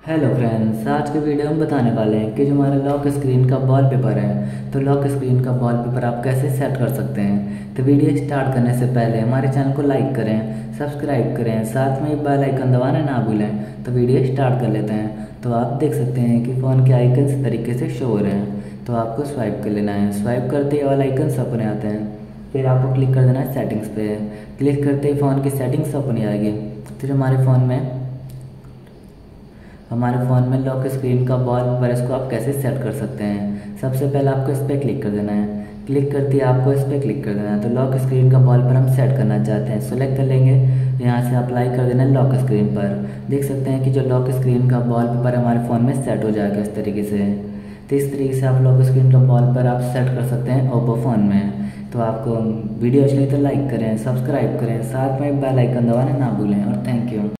Hello friends, आज के video में बताने वाले हैं कि जो हमारा लॉक स्क्रीन का वॉलपेपर है तो लॉक स्क्रीन का वॉलपेपर आप कैसे सेट कर सकते हैं। तो वीडियो स्टार्ट करने से पहले हमारे चैनल को लाइक करें, सब्सक्राइब करें, साथ में बेल आइकन दबाना ना भूलें। तो वीडियो स्टार्ट कर लेते हैं। तो आप देख सकते हैं कि फ़ोन के आइकन इस तरीके से शो हो रहे हैं। तो आपको स्वाइप कर लेना है। स्वाइप करते ही ऑल आइकन्स अपने आते हैं। फिर आपको क्लिक कर देना है सेटिंग्स पे। क्लिक करते ही फ़ोन की सेटिंग्स अपनी आएगी। फिर हमारे फ़ोन में लॉक स्क्रीन का वॉलपेपर इसको आप कैसे सेट कर सकते हैं। सबसे पहले आपको इस पर क्लिक कर देना है। क्लिक करते ही आपको इस पर क्लिक कर देना है। तो लॉक स्क्रीन का वॉलपेपर हम सेट करना चाहते हैं, सेलेक्ट कर लेंगे। यहाँ से अप्लाई कर देना है लॉक स्क्रीन पर। देख सकते हैं कि जो लॉक स्क्रीन का वॉलपेपर हमारे फ़ोन में सेट हो जाएगा इस तरीके से। तो इस तरीके से आप लॉक स्क्रीन का वॉलपेपर आप सेट कर सकते हैं ओप्पो फ़ोन में। तो आपको वीडियो अच्छी लगी तो लाइक करें, सब्सक्राइब करें, साथ में बेल आइकन दबाना ना भूलें। और थैंक यू।